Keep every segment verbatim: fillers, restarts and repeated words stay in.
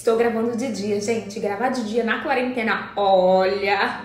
Estou gravando de dia, gente. Gravar de dia na quarentena, olha...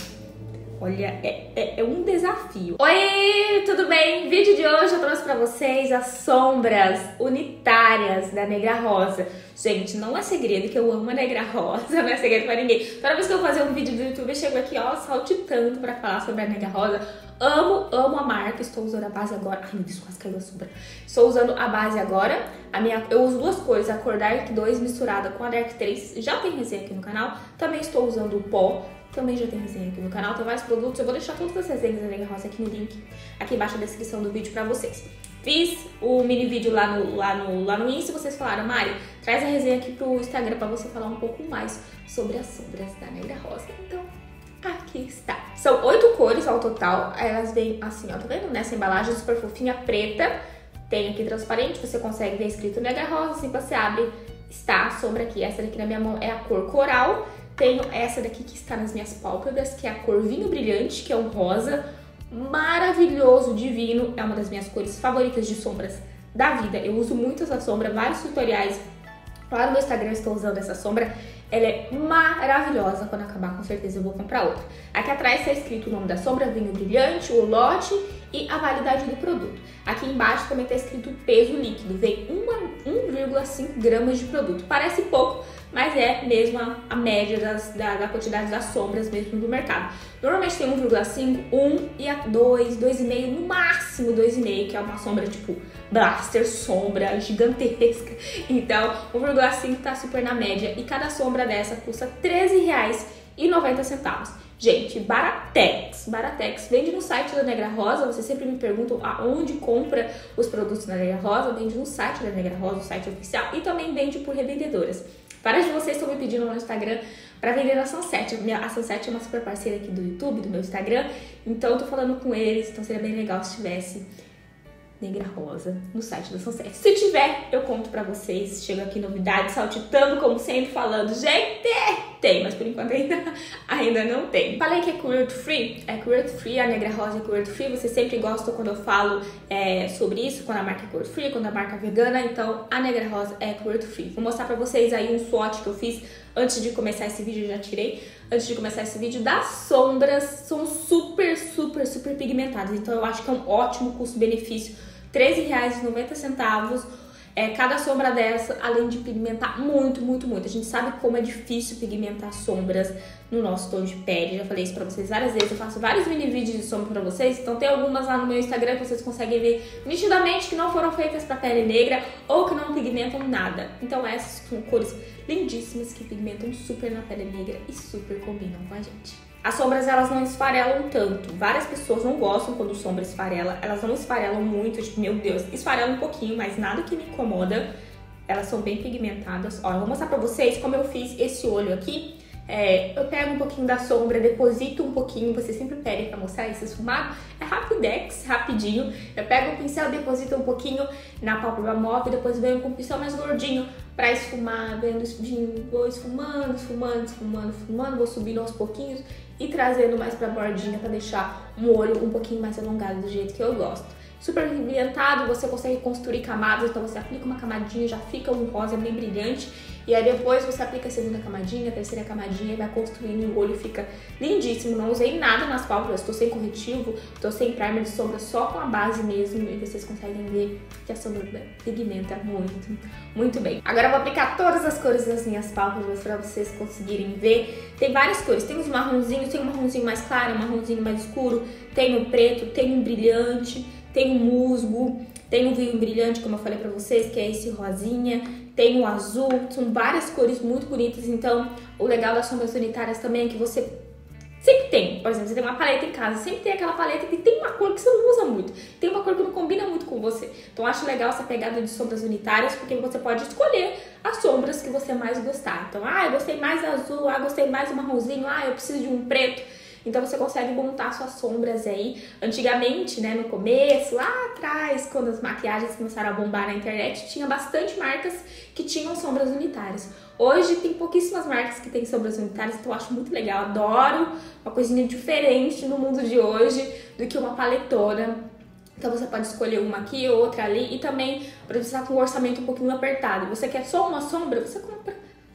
Olha, é, é, é um desafio. Oi, tudo bem? Vídeo de hoje eu trouxe pra vocês as sombras unitárias da Negra Rosa. Gente, não é segredo que eu amo a Negra Rosa, não é segredo pra ninguém. Toda vez que eu vou fazer um vídeo do YouTube, eu chego aqui, ó, saltitando pra falar sobre a Negra Rosa. Amo, amo a marca, estou usando a base agora. Ai, meu Deus, quase caiu a sombra. Estou usando a base agora. A minha, eu uso duas cores, a cor Dark dois misturada com a Dark três. Já tem resenha aqui no canal. Também estou usando o pó. Também já tem resenha aqui no canal, tem vários produtos. Eu vou deixar todas as resenhas da Negra Rosa aqui no link, aqui embaixo na descrição do vídeo pra vocês. Fiz o mini vídeo lá no, lá no, lá no Insta e vocês falaram, Mari, traz a resenha aqui pro Instagram pra você falar um pouco mais sobre as sombras da Negra Rosa. Então, aqui está. São oito cores ao total, elas vêm assim, ó, tá vendo? Nessa embalagem super fofinha, preta. Tem aqui transparente, você consegue ver escrito Negra Rosa, assim que você abre, está a sombra aqui. Essa daqui na minha mão é a cor coral. Tenho essa daqui que está nas minhas pálpebras, que é a cor vinho brilhante, que é um rosa maravilhoso, divino. É uma das minhas cores favoritas de sombras da vida. Eu uso muito essa sombra, vários tutoriais lá no meu Instagram estou usando essa sombra. Ela é maravilhosa, quando acabar com certeza eu vou comprar outra. Aqui atrás está escrito o nome da sombra, vinho brilhante, o lote e a validade do produto. Aqui embaixo também está escrito o peso líquido, vem um vírgula cinco gramas de produto. Parece pouco, mas é mesmo a, a média das, da, da quantidade das sombras mesmo do mercado. Normalmente tem um vírgula cinco, um e a dois, dois vírgula cinco, no máximo dois vírgula cinco, que é uma sombra tipo blaster, sombra gigantesca. Então, um vírgula cinco tá super na média e cada sombra dessa custa treze reais e noventa centavos. Gente, Baratex, Baratex vende no site da Negra Rosa. Vocês sempre me perguntam aonde compra os produtos da Negra Rosa. Vende no site da Negra Rosa, o site oficial, e também vende por revendedoras. Vários de vocês estão me pedindo no Instagram para vender na Sunset. A Sunset é uma super parceira aqui do YouTube, do meu Instagram. Então eu tô falando com eles, então seria bem legal se tivesse Negra Rosa no site da Sunset. Se tiver, eu conto pra vocês. Chego aqui novidades, saltitando, como sempre, falando, gente, tem, mas por enquanto ainda, ainda não tem. Falei que é cruelty free, é cruelty free, a Negra Rosa é cruelty free. Vocês sempre gostam quando eu falo é, sobre isso, quando a marca é cruelty free, quando a marca é vegana. Então a Negra Rosa é cruelty free. Vou mostrar pra vocês aí um swatch que eu fiz antes de começar esse vídeo, eu já tirei antes de começar esse vídeo, das sombras. São super, super, super pigmentadas, então eu acho que é um ótimo custo-benefício. treze reais e noventa centavos é, cada sombra dessa, além de pigmentar muito, muito, muito. A gente sabe como é difícil pigmentar sombras no nosso tom de pele. Já falei isso pra vocês várias vezes. Eu faço vários mini vídeos de sombra pra vocês. Então tem algumas lá no meu Instagram que vocês conseguem ver nitidamente que não foram feitas pra pele negra ou que não pigmentam nada. Então essas são cores lindíssimas que pigmentam super na pele negra e super combinam com a gente. As sombras, elas não esfarelam tanto. Várias pessoas não gostam quando sombra esfarela. Elas não esfarelam muito, tipo, meu Deus, esfarela um pouquinho, mas nada que me incomoda. Elas são bem pigmentadas. Ó, eu vou mostrar pra vocês como eu fiz esse olho aqui. É, eu pego um pouquinho da sombra, deposito um pouquinho, vocês sempre pedem pra mostrar isso esfumado. É rapidex, rapidinho. Eu pego o pincel, deposito um pouquinho na pálpebra móvel, depois venho com o pincel mais gordinho pra esfumar, vendo vou esfumando, esfumando, esfumando, esfumando, vou subindo aos pouquinhos e trazendo mais pra bordinha pra deixar um olho um pouquinho mais alongado do jeito que eu gosto. Super pigmentado, você consegue construir camadas, então você aplica uma camadinha, já fica um rosa bem brilhante. E aí depois você aplica a segunda camadinha, a terceira camadinha e vai construindo e o olho fica lindíssimo. Não usei nada nas pálpebras, tô sem corretivo, tô sem primer de sombra, só com a base mesmo. E vocês conseguem ver que a sombra pigmenta muito, muito bem. Agora eu vou aplicar todas as cores das minhas pálpebras pra vocês conseguirem ver. Tem várias cores, tem os marronzinhos, tem um marronzinho mais claro, um marronzinho mais escuro, tem o preto, tem um brilhante, tem o musgo, tem o vinho brilhante, como eu falei pra vocês, que é esse rosinha, tem o azul, são várias cores muito bonitas. Então, o legal das sombras unitárias também é que você sempre tem, por exemplo, você tem uma paleta em casa, sempre tem aquela paleta que tem uma cor que você não usa muito, tem uma cor que não combina muito com você. Então, eu acho legal essa pegada de sombras unitárias, porque você pode escolher as sombras que você mais gostar. Então, ah, eu gostei mais do azul, ah, gostei mais do marronzinho, ah, eu preciso de um preto. Então você consegue montar suas sombras aí. Antigamente, né, no começo, lá atrás, quando as maquiagens começaram a bombar na internet, tinha bastante marcas que tinham sombras unitárias. Hoje tem pouquíssimas marcas que têm sombras unitárias, então eu acho muito legal. Adoro uma coisinha diferente no mundo de hoje do que uma paletona. Então você pode escolher uma aqui, outra ali, e também, para você estar com o orçamento um pouquinho apertado, você quer só uma sombra, você compra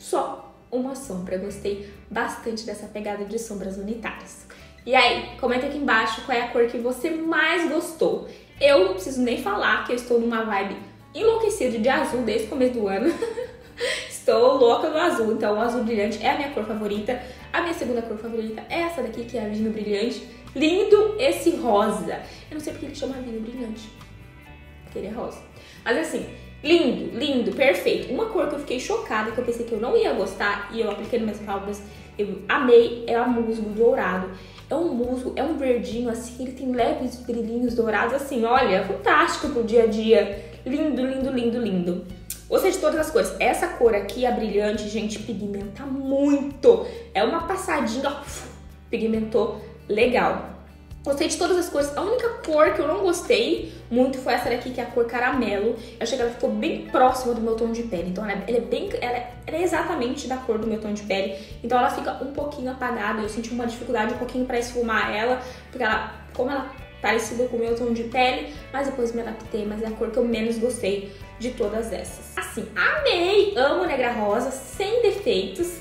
só uma sombra. Eu gostei bastante dessa pegada de sombras unitárias. E aí, comenta aqui embaixo qual é a cor que você mais gostou. Eu não preciso nem falar que eu estou numa vibe enlouquecida de azul desde o começo do ano. Estou louca no azul, então o azul brilhante é a minha cor favorita. A minha segunda cor favorita é essa daqui, que é a vinho brilhante. Lindo esse rosa. Eu não sei porque ele chama vinho brilhante, porque ele é rosa. Mas assim, lindo, lindo, perfeito. Uma cor que eu fiquei chocada, que eu pensei que eu não ia gostar e eu apliquei nas minhas pálpebras, eu amei, é a musgo dourado. É um musgo, é um verdinho assim, ele tem leves brilhinhos dourados, assim, olha, fantástico pro dia a dia. Lindo, lindo, lindo, lindo. Gostei de todas as cores. Essa cor aqui, a brilhante, gente, pigmenta muito. É uma passadinha, ó, pigmentou legal. Gostei de todas as cores. A única cor que eu não gostei muito foi essa daqui, que é a cor caramelo. Eu achei que ela ficou bem próxima do meu tom de pele. Então ela é, ela é bem, ela é, ela é exatamente da cor do meu tom de pele. Então ela fica um pouquinho apagada. Eu senti uma dificuldade um pouquinho pra esfumar ela, porque ela, como ela parecida com o meu tom de pele, mas depois me adaptei, mas é a cor que eu menos gostei de todas essas. Assim, amei! Amo Negra Rosa, sem defeitos.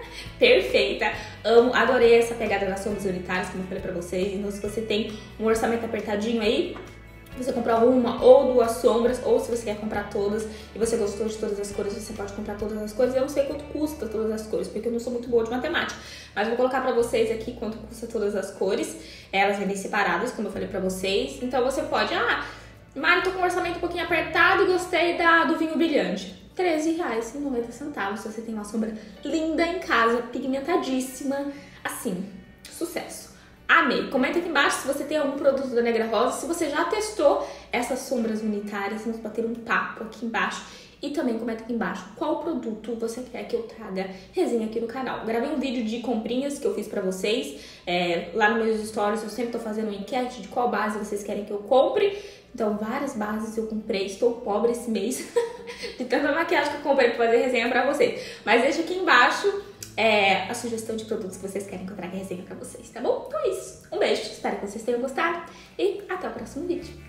Perfeita! Amo, adorei essa pegada das sombras unitárias, como eu falei pra vocês. Então, se você tem um orçamento apertadinho aí, você comprar uma ou duas sombras, ou se você quer comprar todas e você gostou de todas as cores, você pode comprar todas as cores. Eu não sei quanto custa todas as cores, porque eu não sou muito boa de matemática, mas vou colocar pra vocês aqui quanto custa todas as cores. Elas vendem separadas, como eu falei pra vocês. Então você pode, ah, Mari, tô com um orçamento um pouquinho apertado e gostei da, do vinho brilhante. treze reais e noventa centavos. Se você tem uma sombra linda em casa, pigmentadíssima, assim, sucesso. Amei! Comenta aqui embaixo se você tem algum produto da Negra Rosa, se você já testou essas sombras unitárias, vamos bater um papo aqui embaixo. E também comenta aqui embaixo qual produto você quer que eu traga resenha aqui no canal. Gravei um vídeo de comprinhas que eu fiz pra vocês, é, lá nos meus stories eu sempre tô fazendo uma enquete de qual base vocês querem que eu compre. Então várias bases eu comprei, estou pobre esse mês de tanta maquiagem que eu comprei pra fazer resenha pra vocês. Mas deixa aqui embaixo É, a sugestão de produtos que vocês querem que eu traga resenha pra vocês, tá bom? Então é isso. Um beijo, espero que vocês tenham gostado e até o próximo vídeo.